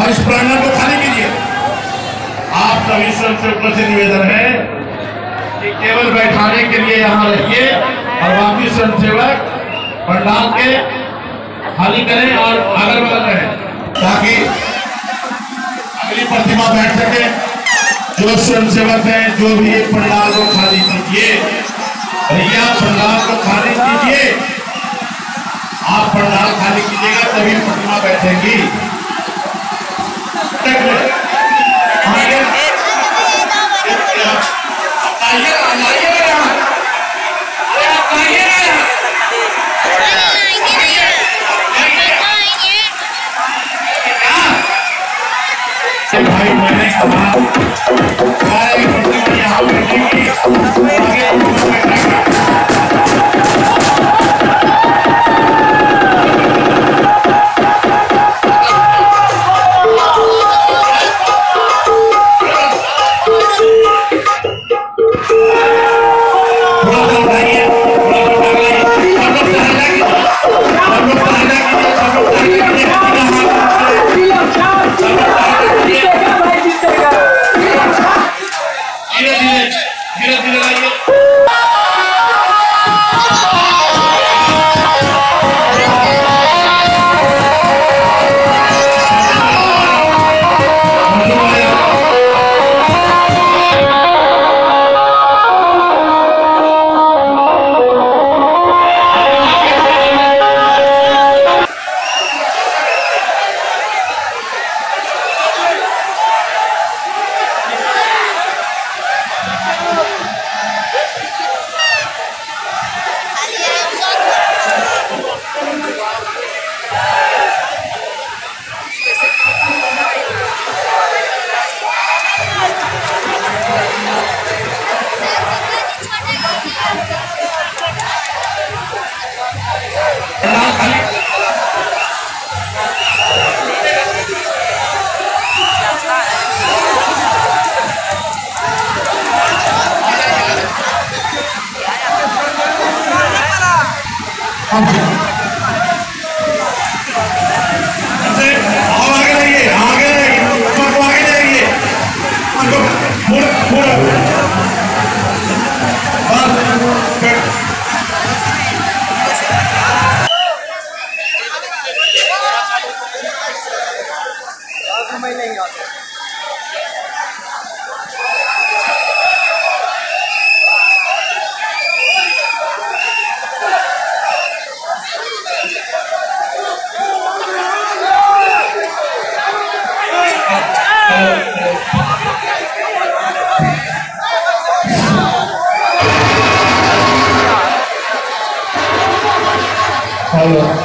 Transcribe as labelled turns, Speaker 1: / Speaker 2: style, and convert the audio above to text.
Speaker 1: और इस प्रांगण को खाली कीजिए। आप सभी स्वयंसेवकों से निवेदन है कि केवल बैठाने के लिए यहाँ रहिए और बाकी स्वयंसेवक पंडाल के खाली करें और अगल बगल रहें ताकि अगली प्रतिमा बैठ सके। जो स्वयंसेवक हैं जो भी पंडाल को खाली कीजिए, भैया पंडाल को खाली कीजिए। आप पंडाल खाली कीजिएगा तभी प्रतिमा बैठेगी। भाई मैंने कहा यहाँ बैठेगी
Speaker 2: हेलो